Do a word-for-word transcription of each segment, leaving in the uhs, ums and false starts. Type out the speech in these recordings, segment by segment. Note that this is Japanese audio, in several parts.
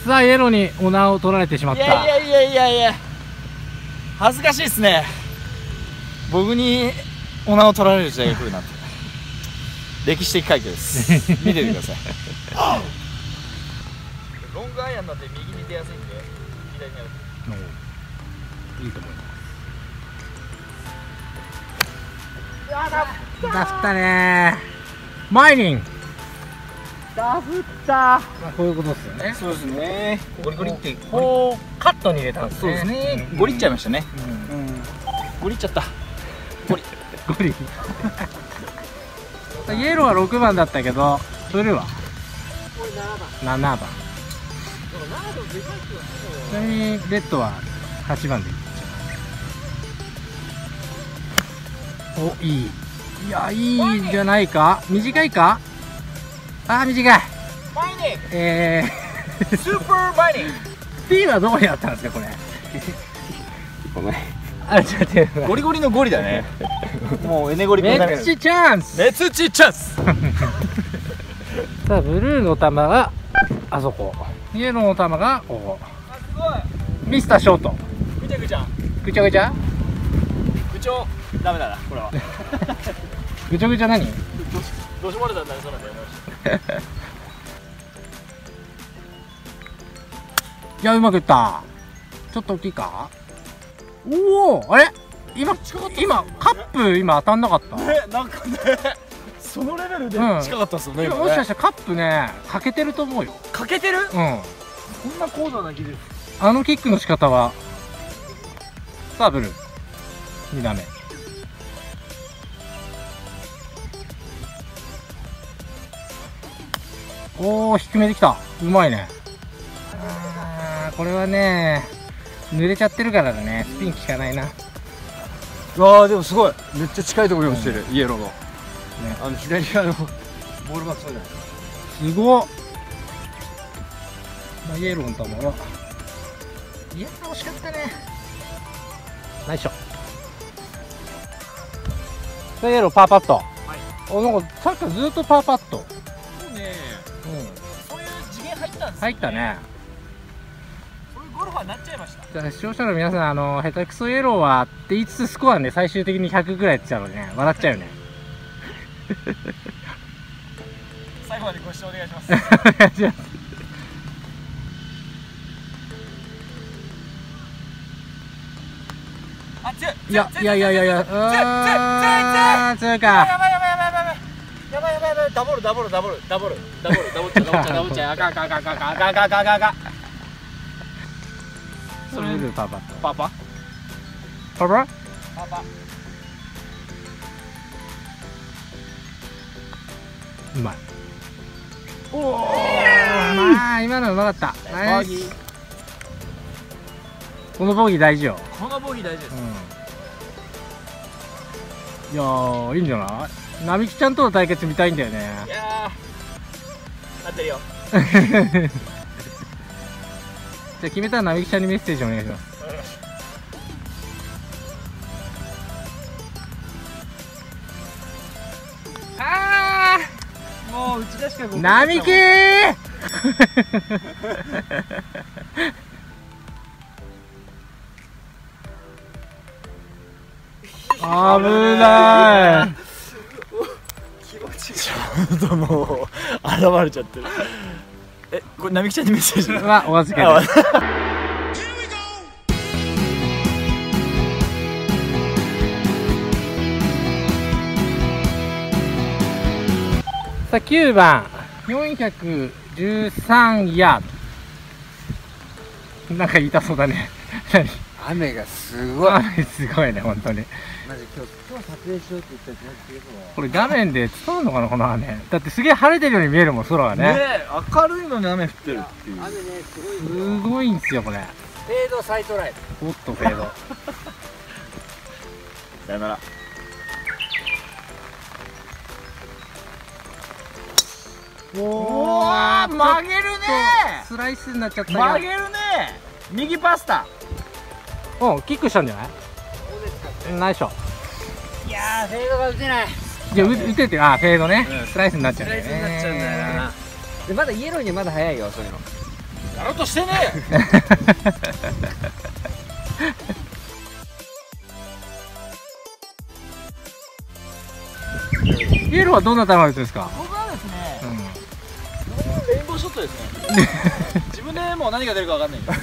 さあイエローにオナーを取られてしまった。 いやいやいやいやいや、恥ずかしいですね。僕にオナーを取られる時代が来るなんて歴史的快挙です。見ててください。ロングアイアンなんて右に出やすいんで左にやる。 いいと思います。 ダダフったねー。マイニングダフった。 まあこういうことですよね。 そうですね。ゴリゴリってこうカットに入れたんですね。 そうですね。ゴリっちゃいましたね。ゴリっちゃった。ゴリゴリイエローはろくばんだったけどブルーはななばん。ちなみにレッドははちばんでいっちゃう。お、いい。いや、いいんじゃないか。短いか。あー、短い。 マイニング。 えー、スーパーマイニング。 P はどこにあったんですかこれ。 ごめん。 あ、ちょっと待って。 ゴリゴリのゴリだね。もうエネゴリメッチチャンス。 メッチチャンス。 さあブルーの球があそこ、イエローの球がここ。 すごい。 ミスターショート。 ぐちゃぐちゃ。 ぐちゃぐちゃ。 ぐちょ。ダメだなこれは。 ぐちゃぐちゃ何？ どうしもれたんだねそれで。 いや、うまくいった。ちょっと大きいか。おお、あれ今今カップ今当たんなかった。 ね、なんかね、そのレベルで近かったっすよね。 もしかしたらカップね欠けてると思うよ。 欠けてる？うん。そんな高度な技術。 あのキックの仕方は。さあブルーに打目。おお、低めできた。うまいね。あー、これはね濡れちゃってるからだね。スピン効かないな。 うわー、でもすごい、めっちゃ近いところに落ちてる、イエローの、ね、あの左側のボールバックそうじゃないすごっ。まあ、イエローの球は、いやー惜しかったね。ナイスショット。イエローパーパット。はい、お、なんかさっきからずっとパーパット。 そうね、うん、そういう次元入ったんですね。 入ったね。 そういうゴルファーになっちゃいました。 じゃあ視聴者の皆さん、あの下手くそイエローはって言いつつスコアね最終的にひゃくぐらいやってたのでね、笑っちゃうよね。 最後までご視聴お願いします。 じゃああ、強い。 いやいやいやいやいや、あー強いか。 やばいやばいやばいやばいやばいやばいやばい。ダブルダブルダブルダブルダブルダブルダブルダブルダブルあかんあかんあかんあかんあかんあかんあかんあかんあかん。 それでパパッとパパパパパパ。 うまい。おお、まあ今のうまかった。ナイス。このボギー大事よ。 このボギー大事です。 いやーいいんじゃない。並木ちゃんとの対決見たいんだよね。 いやーなってるよ。 じゃあ決めたら並木ちゃんにメッセージお願いします。 あーもう打ち出しか並木ー危ない。 気持ちちょっともう現れちゃってる。え、これ並木ちゃんにメッセージはお預けで。さあきゅうばんよんひゃくじゅうさんヤード。なんか言いたそうだね。 雨がすごい。 雨すごいね本当に。 マジ今日今日撮影しようって言ったらこれ画面で伝わるのかなこの雨。だってすげえ晴れてるように見えるもん空がね。 ねえ、明るいのに雨降ってるっていう。 雨ねすごい。 すごいんですよこれ。 フェードサイトライおっとフェード。 さよなら。 おおおー曲げるねー。 スライスになっちゃったよ。 曲げるねー。右パスタ。 おキックしたんじゃない。ナイスショット。 いやーフェードが打てない。 いや打てて、あフェードね、スライスになっちゃうんだよね。 スライスになっちゃうんだよな。でまだイエローにはまだ早いよそういうの。 やろうとしてねイエローはどんな球打つんですか？ 僕はですね、 うん、 レインボーショットですね自分でもう何が出るか分かんないん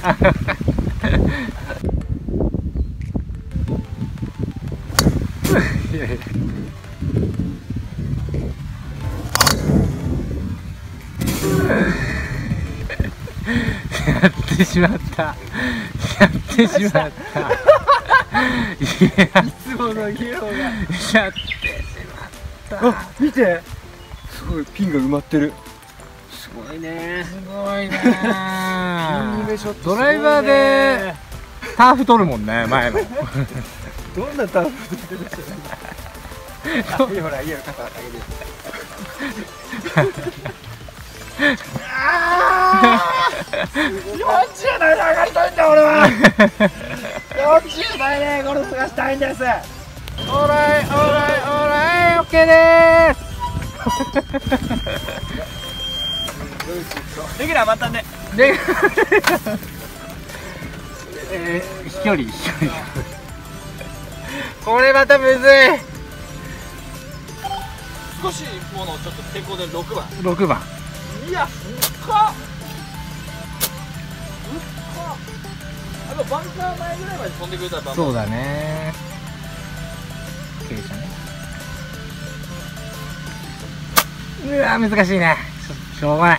ですいやいややってしまったやってしまったいやいつものイエローがやってしまったあ、見て、すごいピンが埋まってる。すごいね。 すごいねピン目ショットすごいね。 ドライバーでターフ取るもんね、前のどんなターフ取ってるほら、家の肩あげるよ。 よんじゅう代で上がりたいんだ俺はよんじゅう代でゴルフがしたいんです。 オーライオーライオーライオッケーでーすレギュラーまたね。 でえー、飛距離飛距離これまたむずい。 少しものちょっと抵抗でろくばん。 ろくばん。 いや、深っ深っ。あとバンカー前ぐらいまで飛んでくれたらバンカー。 そうだね。傾斜ね。うわ難しいね。しょしょうがない。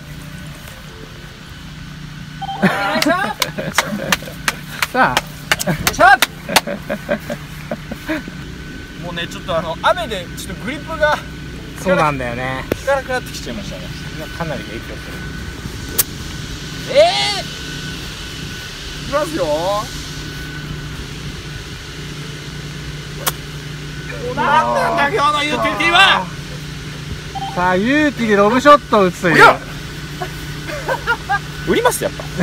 さあもうね、ちょっとあの雨でちょっとグリップがそうなんだよね。 効かなくなってきちゃいましたね。 かなり影響する。 ええー、いきますよ。なんなんだ今日のユーティリティは。 さあユーティでロブショットを打つという。 売りますやっぱ。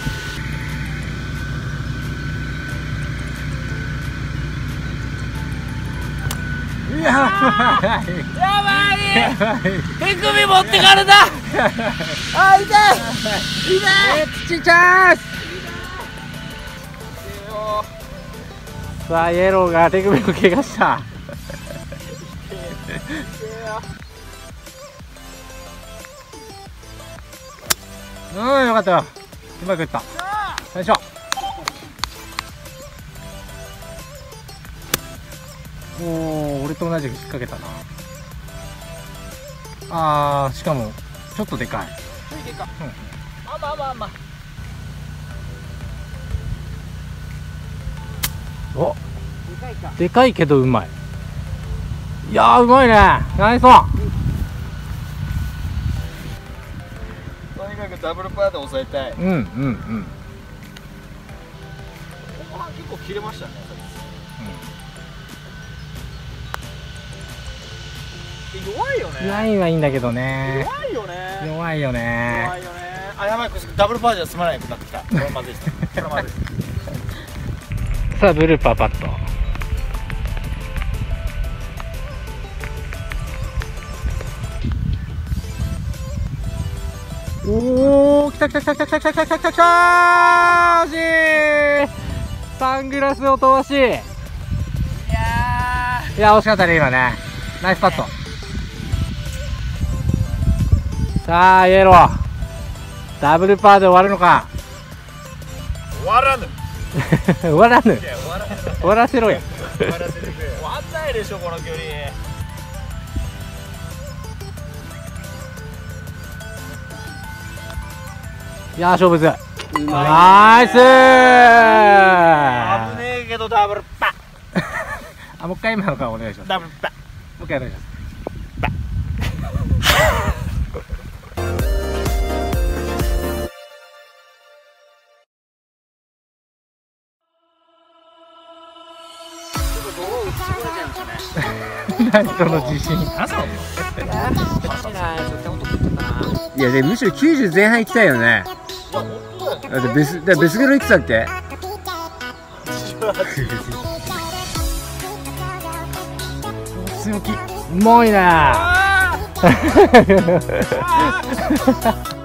やばいやばい。 やばい。 手首持ってかれた。あ、痛い痛い。 土チャンス。さあイエローが手首を怪我した。うんよかったよ。うまくいった。よいしょ。おお俺と同じく引っ掛けたな。あーしかもちょっとでかい。 ついていか。うん。あまあまあまあ。 おでかいか。 でかいけどうまい。いやーうまいね。ナイスオン。 とにかくダブルパーで抑えたい。 うんうんうん。 後半結構切れましたね。弱いよね。 ラインはいいんだけどね。 弱いよね。 弱いよね。 弱いよね。あ、やばい、ダブルパーじゃ済まないくなってきた。これまずいです。これまずい。 さあブルーパーパット。おお、来た来た来た来た来た来た来た来た来た来たー。惜しい。サングラスを飛ばし。いやー。いや惜しかったね今ね。ナイスパット。さあイエロー。ダブルパーで終わるのか。 終わらぬ。 終わらぬ。 いや終わらぬ。 終わらせろや。 終わらせてくれ。終わんないでしょこの距離。 いやー勝負ず。ナイスー。 危ねえけどダブルパ。 あもう一回今のからお願いします。 ダブルパ。 もう一回お願いします。何その自信。 いやでむしろきゅうじゅう前半行きたいよね。だってベスだベスゲロいくつだっけ？ 強気。うまいねー。